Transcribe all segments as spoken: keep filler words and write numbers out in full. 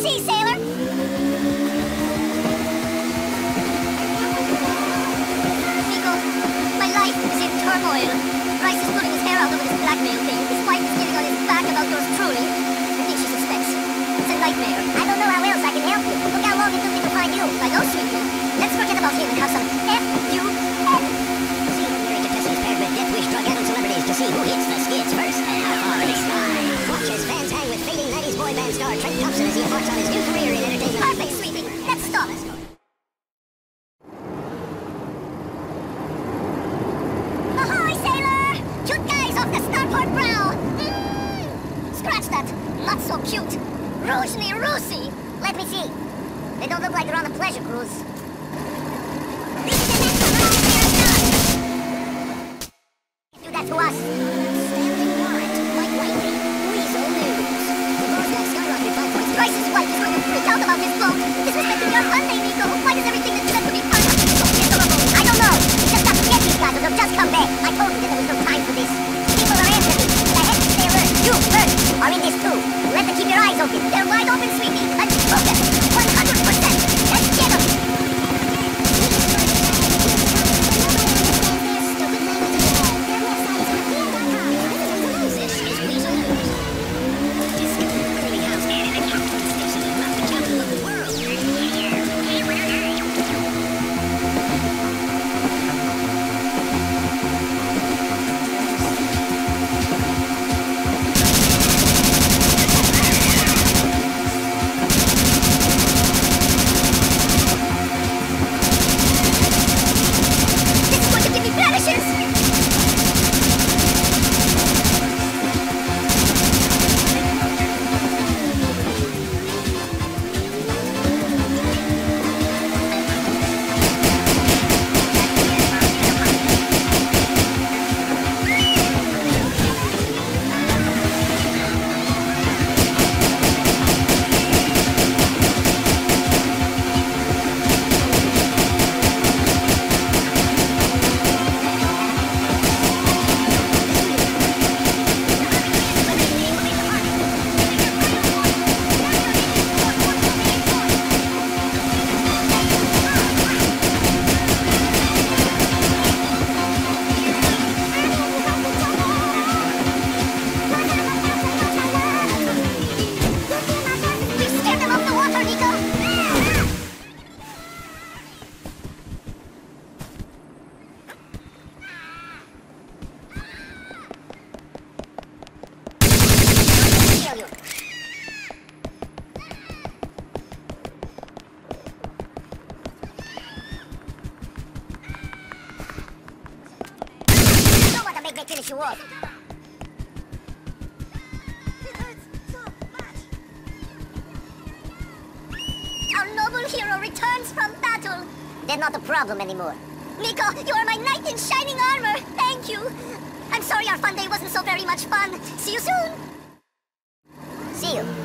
sea, sailor! Nico, my life is in turmoil. Bryce is pulling his hair out over this blackmail thing. His wife is getting on his back about yours truly. I think she suspects. It's a nightmare. I don't know how else I can help you. Look how long it took me to find you. I know, sweetie. Let's forget about him and have some F U N. See, Mary Tessie's paired with death wish drug adult celebrities to see who hits the skids first and how far they slide. Watch as fans hang with fading nineties boy band star Trent Thompson as he embarks on his new career in entertainment. Perfect, sweetie. Let's stop. Ahoy, sailor! Cute guys off the starboard brow. Mm. Scratch that. Not so cute. Rouge me Roosey. Let me see. They don't look like they're on a pleasure cruise. Do that to us. Standing warrant, Mike Whiteley, Weasel News. The Boardwalk skyrocketed five points. Bryce's wife is going to freak out about this boat. Disrespecting your Sunday, Nico. Why does everything that's meant to be fun have to be so miserable? I don't know. We just got to get these guys or they'll just come back. I told you that there was no time for this. People are after me. The head stay alert. You, first, are in this too. You have to keep your eyes open. They're wide open, sweetie. Let's focus. one hundred percent. Let's get them. Finish you off. Our noble hero returns from battle. They're not a problem anymore. Nico, you are my knight in shining armor. Thank you. I'm sorry our fun day wasn't so very much fun. See you soon. See you.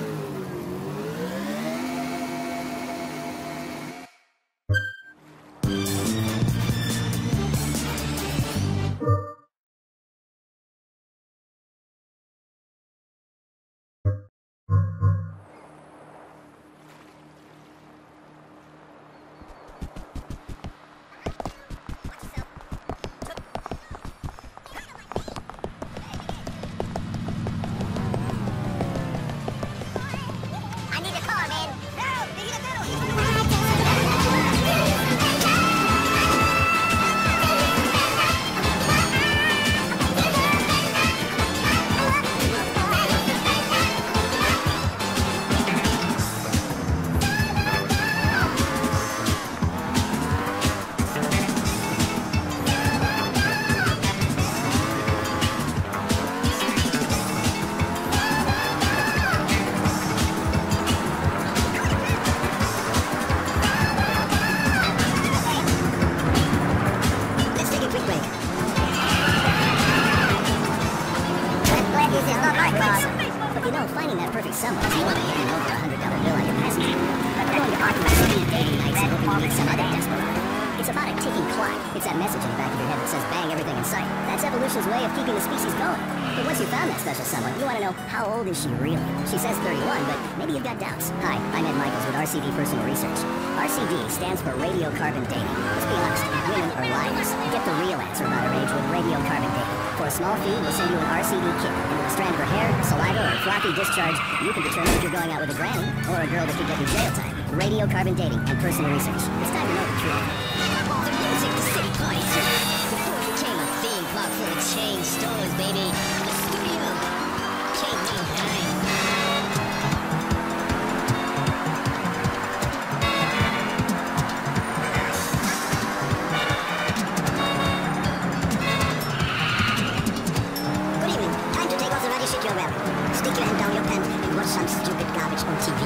special someone, you want to know how old is she really? She says thirty-one, but maybe you've got doubts. Hi, I'm Ed Michaels with R C D Personal Research. R C D stands for radiocarbon dating. Let's be honest, women are liars. Get the real answer about her age with radiocarbon dating. For a small fee, we'll send you an R C D kit. And with a strand of her hair, saliva, or floppy discharge, you can determine if you're going out with a granny or a girl that could get you jail time. Radiocarbon dating and personal research. It's time to know the truth. The music, the city party circuit. Before it became a theme park full of chain stores, baby. The studio came too high. Good evening. Time to take off the radio shit you're wearing. Stick your hand down your pants and watch some stupid garbage on T V.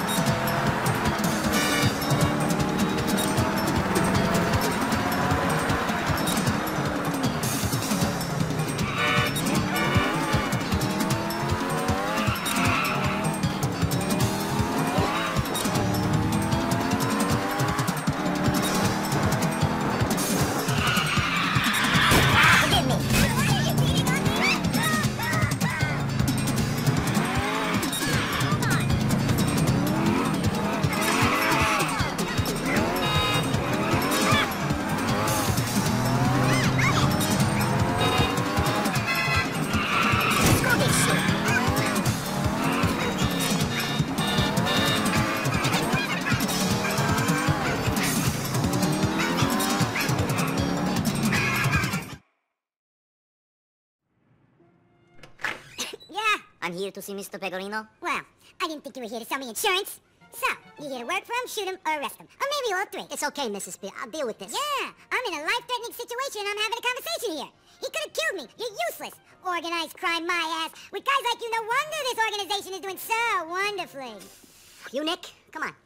I'm here to see Mister Pegorino. Well, I didn't think you were here to sell me insurance. So, you here to work for him, shoot him, or arrest him. Or maybe all three. It's okay, Missus P. I'll deal with this. Yeah, I'm in a life-threatening situation and I'm having a conversation here. He could have killed me. You're useless. Organized crime, my ass. With guys like you, no wonder this organization is doing so wonderfully. You, Nick? Come on.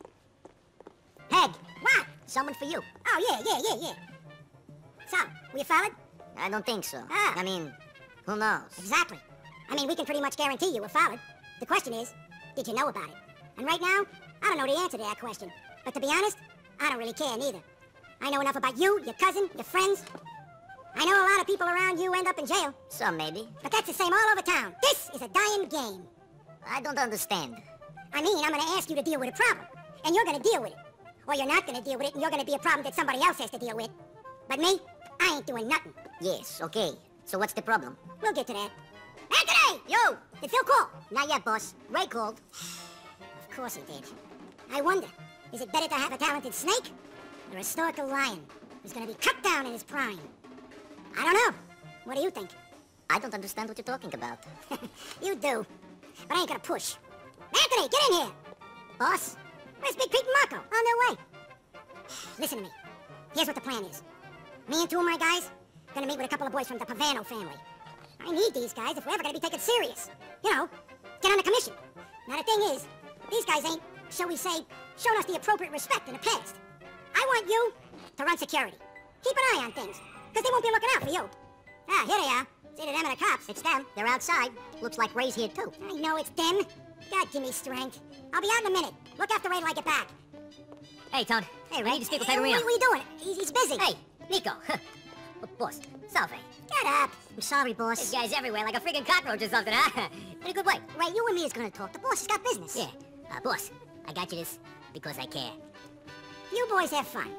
Peg. What? Someone for you. Oh, yeah, yeah, yeah, yeah. So, were you followed? I don't think so. Ah. I mean, who knows? Exactly. I mean, we can pretty much guarantee you were followed. The question is, did you know about it? And right now, I don't know the answer to that question. But to be honest, I don't really care neither. I know enough about you, your cousin, your friends. I know a lot of people around you end up in jail. Some maybe. But that's the same all over town. This is a dying game. I don't understand. I mean, I'm gonna ask you to deal with a problem. And you're gonna deal with it. Or you're not gonna deal with it and you're gonna be a problem that somebody else has to deal with. But me, I ain't doing nothing. Yes, okay. So what's the problem? We'll get to that. Anthony! Yo! Did Phil call? Not yet, boss. Ray called. Of course he did. I wonder, is it better to have a talented snake or a historical lion who's gonna be cut down in his prime? I don't know. What do you think? I don't understand what you're talking about. You do. But I ain't gonna push. Anthony, get in here! Boss, where's Big Pete and Marco? On their way. Listen to me. Here's what the plan is. Me and two of my guys gonna meet with a couple of boys from the Pavano family. I need these guys if we're ever gonna be taken serious. You know, get on the commission. Now the thing is, these guys ain't, shall we say, shown us the appropriate respect in the past. I want you to run security. Keep an eye on things, because they won't be looking out for you. Ah, here they are. It's either them or the cops. It's them. They're outside. Looks like Ray's here, too. I know it's them. God, give me strength. I'll be out in a minute. Look after Ray till I get back. Hey, Todd. Hey, I need to speak with Hey, Pegorino. what, what are you doing? He's, he's busy. Hey, Nico. Boss, salve. Get up. I'm sorry, boss. This guy's everywhere like a freaking cockroach or something, huh? In a good way. Ray, you and me is gonna talk. The boss has got business. Yeah. Uh, boss, I got you this because I care. You boys have fun.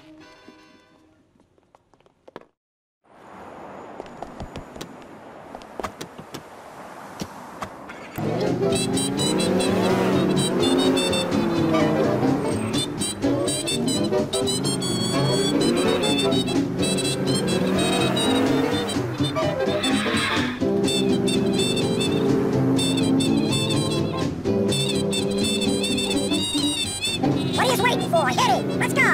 What are you waiting for? Hit it! Let's go!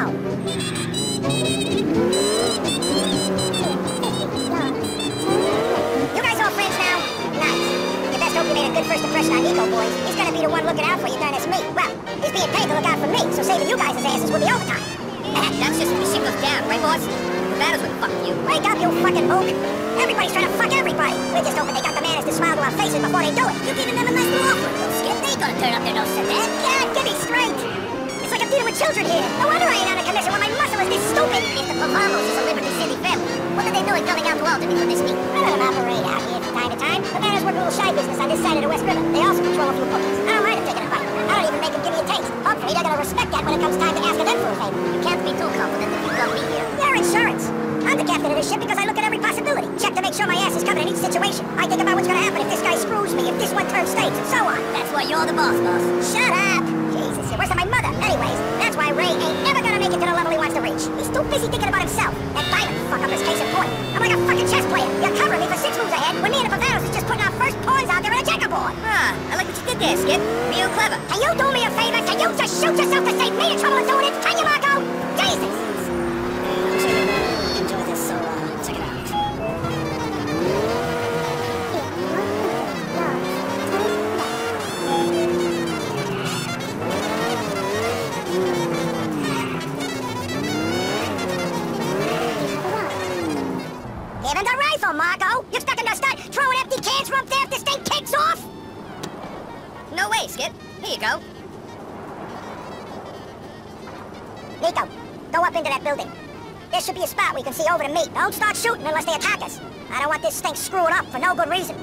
You guys all friends now? Nice. You best hope you made a good first impression on Nico, boys. He's gonna be the one looking out for you during this meet. Well, he's being paid to look out for me, so saving you guys' asses will be overtime. That's just when the shit goes down, right, boss? The battles with fuck you. Wake up, you fucking mook! Everybody's trying to fuck everybody. We're just hoping they got the manners to smile to our faces before they do it. You giving them a nice little offer, you skip. They ain't gonna turn up their nose at that. God, give me strength! It's like I'm dealing with children here. No wonder I ain't on a commission when my muscle is this stupid. If the Pavalos is a Liberty City family, what are they doing coming out to Albany for this meet? I don't operate out here. time to time. The Banners work a little shy business on this side of the West River. They also control a few bookies. I don't mind them taking a bite. I don't even make them give me a taste. Hopefully, they're gonna respect that when it comes time to ask them for a favor. You can't be too confident if you come me here. Your insurance. I'm the captain of this ship because I look at every possibility. Check to make sure my ass is covered in each situation. I think about what's gonna happen if this guy screws me, if this one turns states, and so on. That's why you're the boss, boss. Shut up! Jesus, you're worse than my mother. Anyways, that's why Ray ain't never gonna make it to the level he wants to reach. He's too busy thinking about himself. That diamond fuck up is case in point. I'm like a fucking chess player. You're covering me for six moves ahead when me and the Pavanos is just putting our first pawns out there in a checkerboard. Ah, I like what you did there, Skip. Real clever. Can you do me a favor? Can you just shoot yourself to save me the trouble of doing it? Can you, Marco? Jesus! I'm sure you're gonna enjoy this, so uh, check it out. Give him the rifle, Marco! You expect him to start throwing empty cans from up there if this thing kicks off? No way, Skip. Here you go. Nico, go up into that building. There should be a spot where you can see over to me. Don't start shooting unless they attack us. I don't want this thing screwing up for no good reason.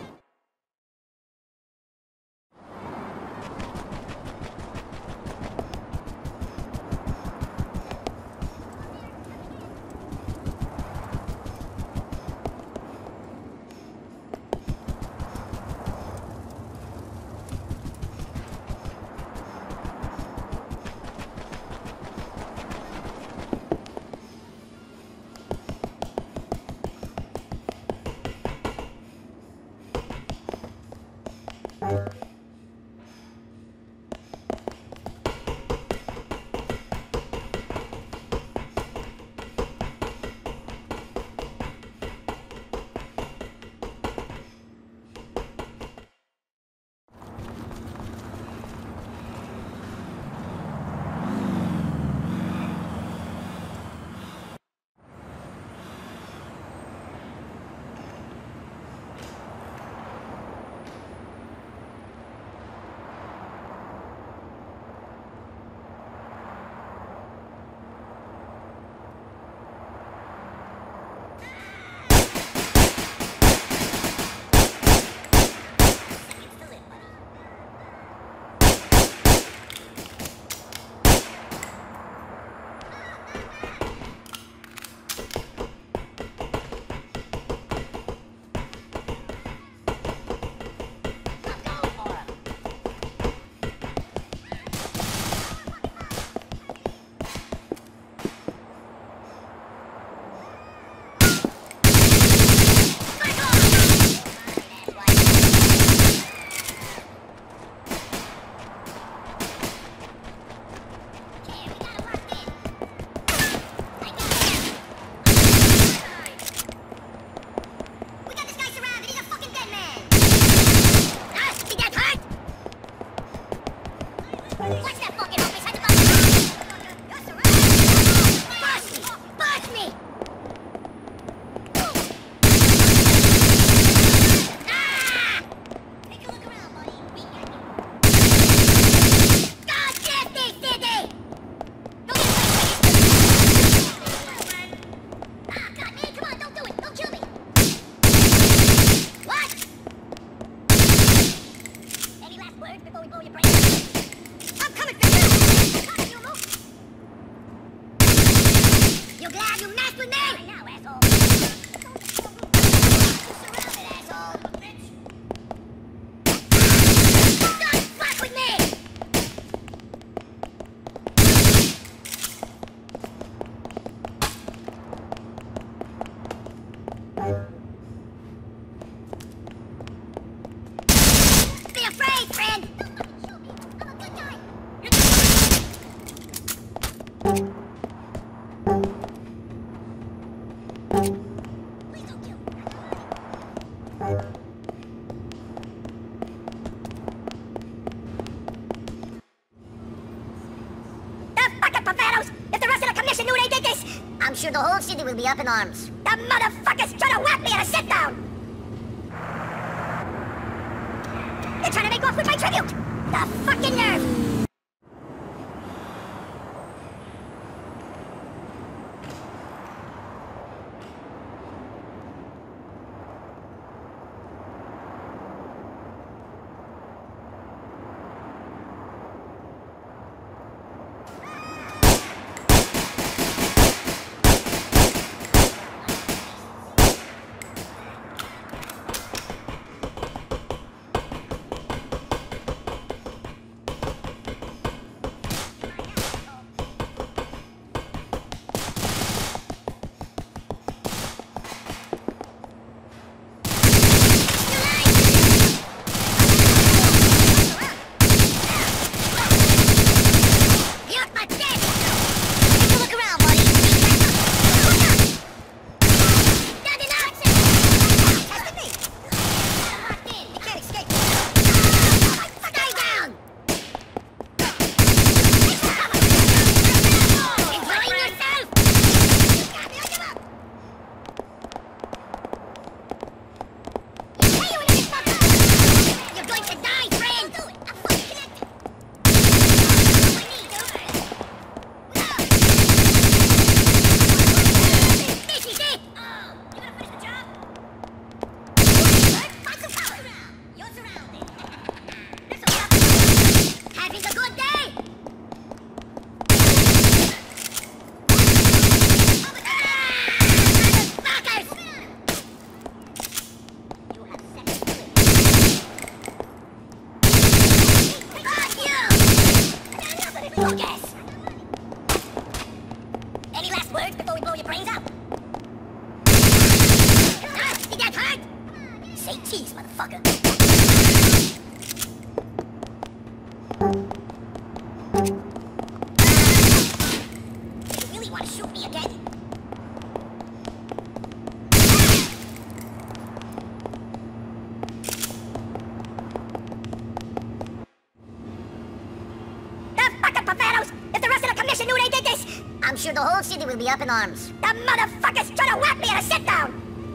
I'm sure the whole city will be up in arms. The motherfucker's trying to whack me at a sit-down! They're trying to make off with my tribute! The fucking nerve! Lucas! Any last words before we blow your brains out? Ah, did that hurt? Say cheese, motherfucker. You really want to shoot me again? I'm sure the whole city will be up in arms. The motherfuckers trying to whack me at a sit-down!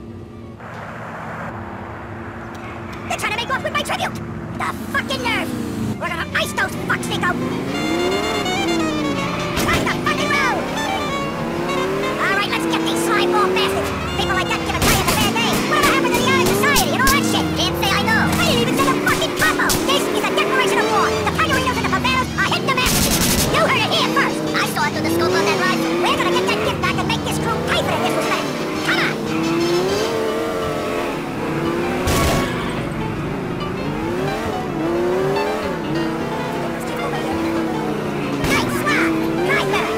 They're trying to make off with my tribute! The fucking nerve! We're gonna ice those fucks, Nico! Rock the fucking road! Alright, let's get these slime ball bastards! People like that give a giant a bad name! Whatever happened to the Iron Society and all that shit? Can't say I know! I didn't even say the fucking combo! This is a declaration of war! The Pagarinos and the Paveros are hitting the masters! You heard it here first! I saw it through the scope of that rifle! We're gonna get that gift back and make this crew pay for the disrespect! Come on! Nice swap! Try better!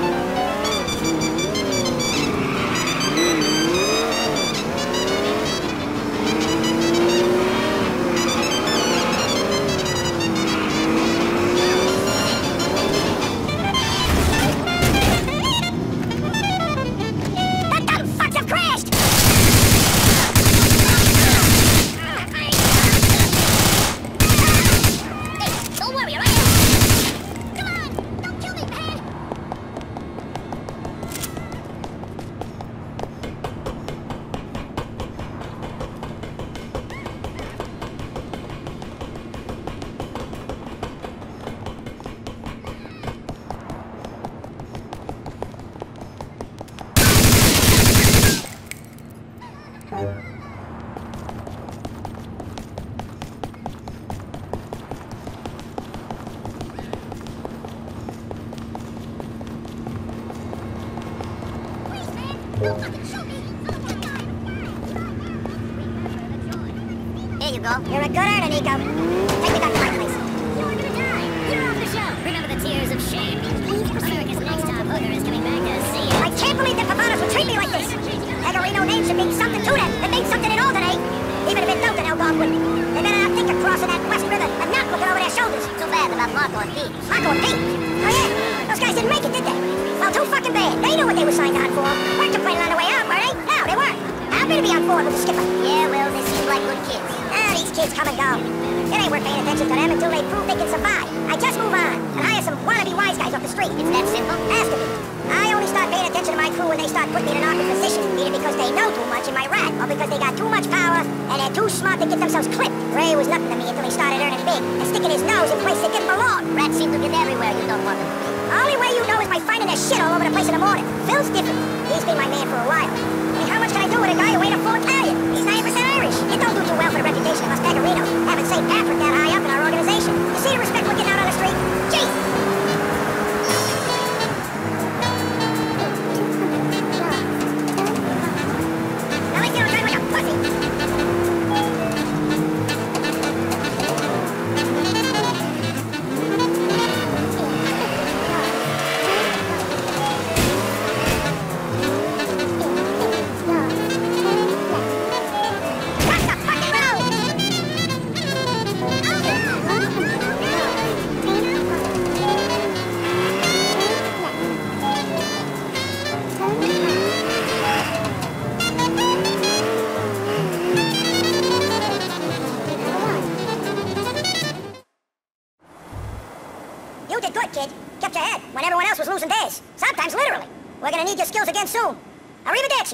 Don't fucking shoot me! I don't wanna die! Here you go. You're a good earner, Nico. Take me back to my place. You're gonna die. You're off the show. Remember the tears of shame. America's next top hooker is coming back to see you. I can't believe that Pavanos would treat me like this! Pagarino name should mean something to them. It means something in Alderney. Even if it don't, then Algonquin. They better not think of crossing that West River and not looking over their shoulders. Too bad about Marco and Pete. Marco and Pete? Oh yeah? Those guys didn't make it, did they? Well, too fucking bad. They knew what they were signed on for. Weren't complaining on the way out, were they? No, they weren't. Happy to be on board with the skipper. Yeah, well, they seem like good kids. Ah, these kids come and go. It ain't worth paying attention to them until they prove they can survive. I just move on and hire some wannabe wise guys off the street. It's that simple? Has to be. I only start paying attention to my crew when they start putting me in an awkward position, either because they know too much in my rat, or because they got too much power and they're too smart to get themselves clipped. Ray was nothing to me until he started earning big and sticking his nose in places that didn't belong. Rats seem to get everywhere you don't want them to be. The only way you know is by finding their shit all over the place in the morning. Phil's different. He's been my man for a while. I mean, how much can I do with a guy who ain't a full Italian? He's ninety percent Irish. It don't do too well for the reputation of us Pagarinos, having Saint Patrick that high up in our organization. You see the respect we're getting out on the street? Jesus! Now let's get on like a pussy. You did good, kid. Kept your head when everyone else was losing theirs. Sometimes literally. We're gonna need your skills again soon. Arrivederci.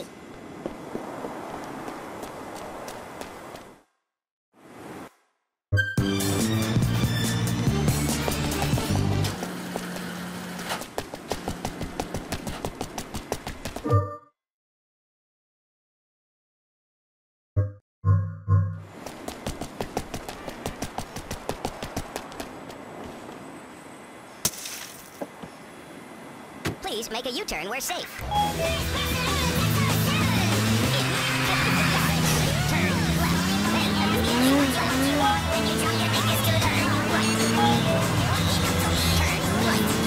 Please make a U-turn. We're safe. Turn left.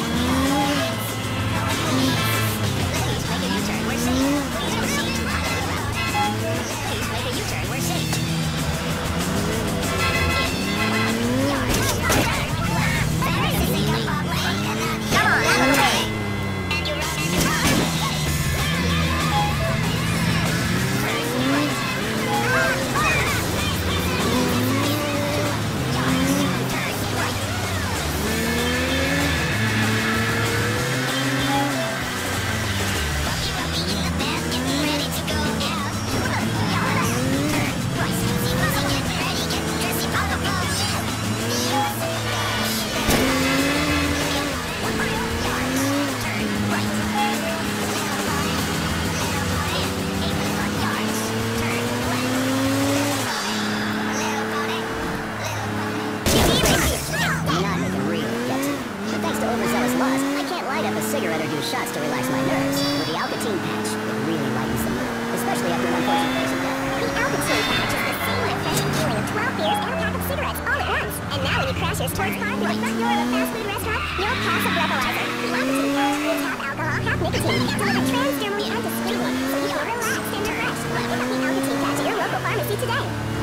few shots to relax my nerves. With the Alcatine patch, it really lightens the mood, especially after an unfortunate patient death. The Alcatine patch is the single refreshing feeling of twelve beers and a pack of cigarettes all at once. And now when you crash your sports car through the front door of a fast food restaurant, you'll pass a breathalyzer. The Alcatine patch is half alcohol, half nicotine, delivered transdermally and discreetly, so you feel relaxed and refreshed. Pick up the Alcatine patch at your local pharmacy today.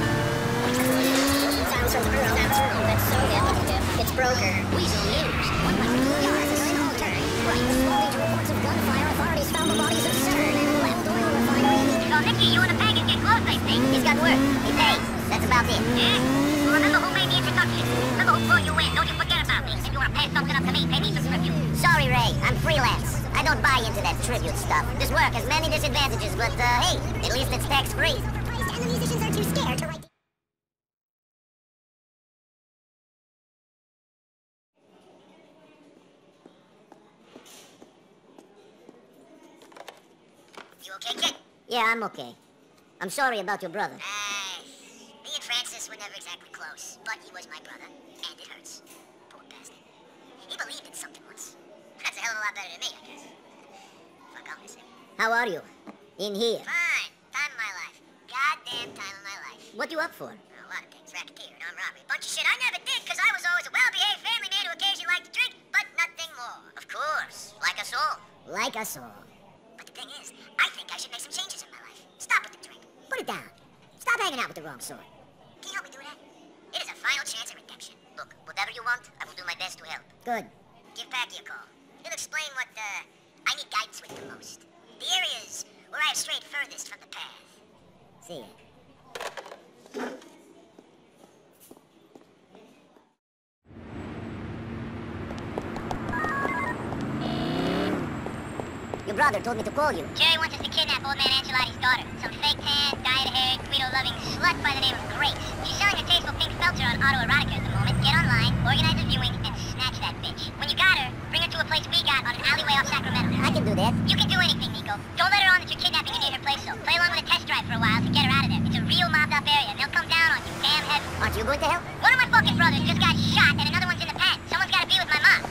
Sounds from the Earl. Sounds from That's so hip. It's Broker. Weasel News. one hundred yards is an turn. Right. Responding to reports of gunfire, authorities found the bodies of Cern and Left Oil Refinery. So, Nicky, you and the pagan get close, I think. He's got work. He pays. That's about it. Yeah? Well, remember who made the introduction? Remember who brought you in? Don't you forget about me. If you want to pass something up to me, pay me some tribute. Sorry, Ray. I'm freelance. I don't buy into that tribute stuff. This work has many disadvantages, but, uh, hey, at least it's tax-free. And the musicians are too scared to write. You okay, kid? Yeah, I'm okay. I'm sorry about your brother. Uh, me and Francis were never exactly close, but he was my brother, and it hurts. Poor bastard. He believed in something once. That's a hell of a lot better than me, I guess. Fuck, I'll miss him. How are you? In here. Fine. Time of my life. Goddamn time of my life. What you up for? A lot of things. Racketeering, armed robbery. Bunch of shit I never did, because I was always a well-behaved family man who occasionally liked to drink, but nothing more. Of course. Like us all. Like us all. But the thing is, I think I should make some changes in my life. Stop with the drink. Put it down. Stop hanging out with the wrong sort. Can you help me do that? It is a final chance at redemption. Look, whatever you want, I will do my best to help. Good. Give Packy a call. He'll explain what, uh, I need guidance with the most. The areas where I have strayed furthest from the path. See ya. Your brother told me to call you. Jerry wants us to kidnap old man Angelotti's daughter. Some fake tan, dyed-haired, Guido-loving slut by the name of Grace. She's selling her tasteful pink felter on autoerotica at the moment. Get online, organize a viewing, and snatch that bitch. When you got her, bring her to a place we got on an alleyway off Sacramento. I can do that. You can do anything, Nico. Don't let her on that you're kidnapping her near her place, though. Play along with a test drive for a while to get her out of there. It's a real mobbed-up area, and they'll come down on you damn heavy. Aren't you going to help? One of my fucking brothers just got shot, and another one's in the pen. Someone's got to be with my mom.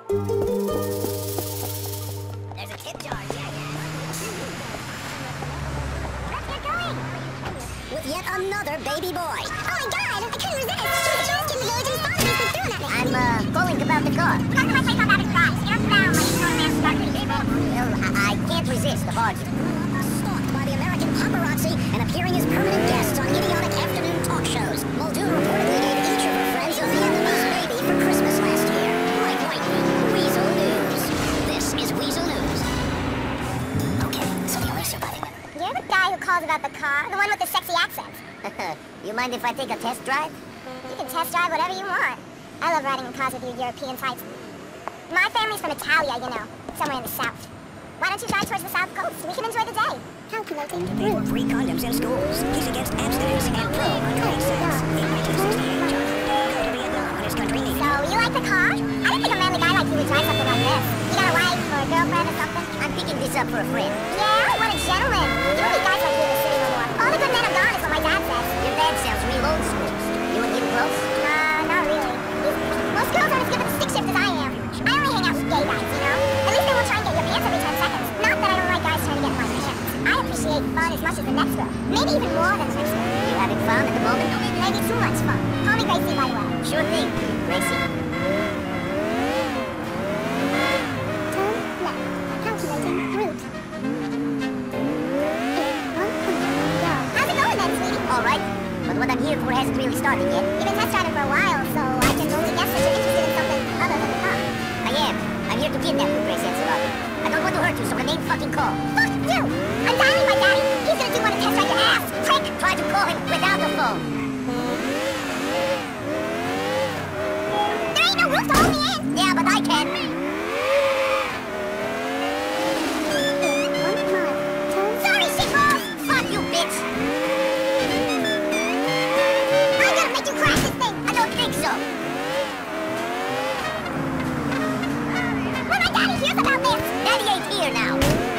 There's a tip jar, jackass. Where you going? With yet another baby boy. Oh my god, I couldn't resist. She was just in the village and spotted me through nothing. I'm, uh, calling about the car. Come to my place on Babbitt's Drive. You're found like you're man starting people. Well, I, I can't resist the bargain. Stalked by the American paparazzi and appearing as permanent guests on idiotic afternoon talk shows. Muldoon reportedly gave each of her friends a Vietnamese baby for Christmas last year. Mike Whitney, Weasel News. This is Weasel News. Okay, so the only surviving member. You're the guy who calls about the car, the one with the sexy accent. You mind if I take a test drive? You can test drive whatever you want. I love riding in cars with you European types. My family's from Italia, you know, somewhere in the south. Why don't you drive towards the south coast? We can enjoy the day. Calculating They were free condoms in schools. He's against abstinence and pro underage sex. In nineteen sixty-eight, John Ford go to Vietnam when his country needed So, you like the car? I don't think a manly guy like you would drive something like this. You got a wife or a girlfriend or something? I'm picking this up for a friend. Yeah, what a gentleman. You don't need guys like you in the city no more. All the good men are gone is what my dad says. Your dad sounds real old school. You and him close? Nah, not really. Most girls aren't as good at the stick shift as I am. I only hang out with gay guys, you know? At least they won't try and get your pants every ten seconds. Not that I don't like guys trying to get in my pants. I appreciate fun as much as the next girl. Maybe even more than the next girl. You having fun at the moment? Maybe too much fun. Call me Gracie right away. Sure thing, Gracie. Turn left. Calculating route. How's it going then, sweetie? All right, but what I'm here for hasn't really started yet. You've been test driving for a while, so I can only guess that you're interested in something other than the car. I am. I'm here to kidnap you, Gracie Ancelotti. I don't want to hurt you, so remain fucking calm. Fuck you! I'm dialing my daddy. He's gonna do one to test drive your ass, prick! Try to call him without the phone. There ain't no roof to hold me in! Yeah, but I can. One mile. Turn. Sorry, shitballs! Fuck you, bitch. I'm gonna make you crash this thing! I don't think so. When my daddy hears about this! Daddy ain't here now.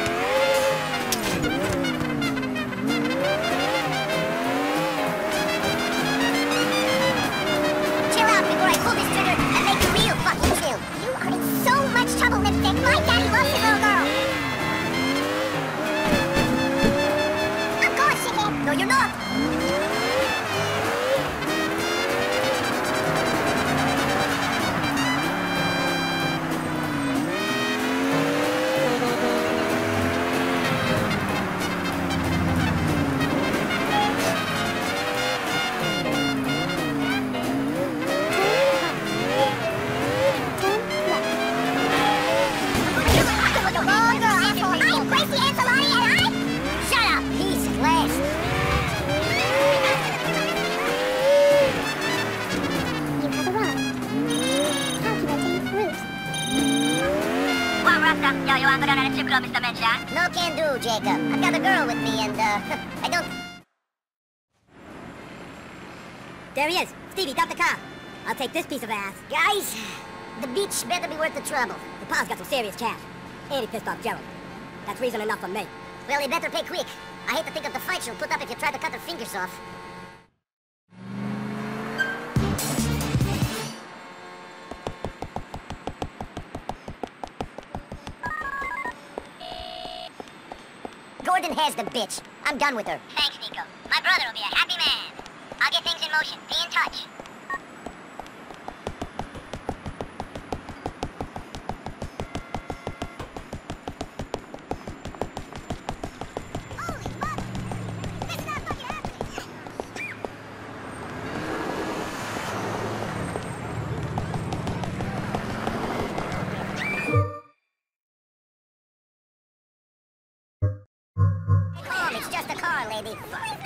Chill out before I pull this trigger and make you real fucking chill. You are in so much trouble, Lipstick. My daddy loves his little girl. I'm going, shithead. No, you're not. No can do, Jacob. I've got a girl with me and, uh, I don't... There he is. Stevie, dump the car. I'll take this piece of ass. Guys, the beach better be worth the trouble. The pa's got some serious cash. And he pissed off Gerald. That's reason enough for me. Well, he better pay quick. I hate to think of the fight she'll put up if you try to cut her fingers off. Gordon has the bitch. I'm done with her. Thanks, Nico. My brother will be a happy man. I'll get things in motion. Be in touch. Holy mother! This is not fucking happening! Calm, it's just a car, lady.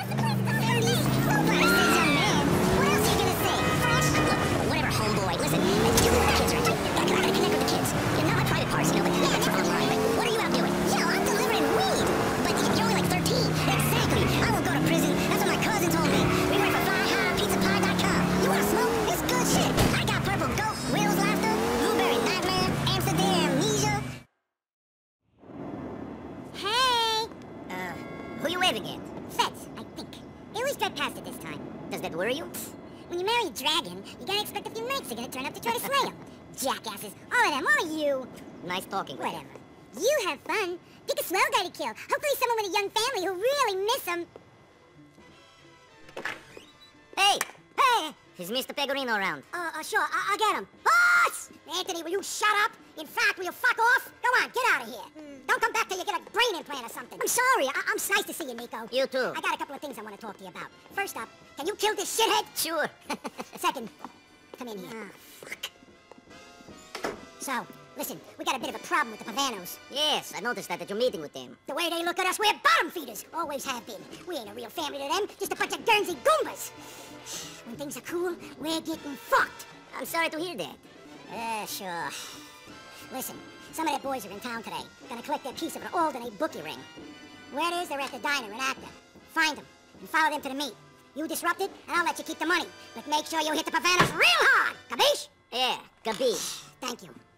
Whatever, homeboy. Listen, you know the kids, right? I gotta, I gotta connect with the kids. You're not my private parts, you know, but yeah, that's online. But what are you out doing? Yo, I'm delivering weed. But you're only like thirteen. Exactly. I won't go to prison. That's what my cousin told me. We work for fly high pizza pie dot com. You wanna smoke? It's good shit. I got purple goat, Will's laughter, blueberry nightmare, Amsterdam amnesia. Hey! Uh, who you waving at? Feds, I think. They always drive past it this time. Does that worry you? When you marry a dragon, you gotta expect a few knights are gonna turn up to try to slay him. jackasses. All of them, all of you. Nice talking with you. Whatever. You have fun. Pick a swell guy to kill. Hopefully someone with a young family who really miss him. Hey! Hey! Is Mister Pegorino around? Uh, uh sure, I I'll get him. Boss! Anthony, will you shut up? In fact, will you fuck off? Go on, get out of here. Mm. Don't come back till you get a brain implant or something. I'm sorry. I I'm nice to see you, Nico. You too. I got a couple of things I want to talk to you about. First up, can you kill this shithead? Sure. Second, come in here. Oh, fuck. So, listen, we got a bit of a problem with the Pavanos. Yes, I noticed that at your meeting with them. The way they look at us, we're bottom feeders. Always have been. We ain't a real family to them, just a bunch of Guernsey Goombas. When things are cool, we're getting fucked. I'm sorry to hear that. Uh, sure. Listen, some of their boys are in town today. Gonna collect their piece of an Alderney bookie ring. Where it is, they're at the diner in Acton. Find them, and follow them to the meet. You disrupt it, and I'll let you keep the money. But make sure you hit the Pavanos real hard! Capiche? Yeah, capiche. Thank you.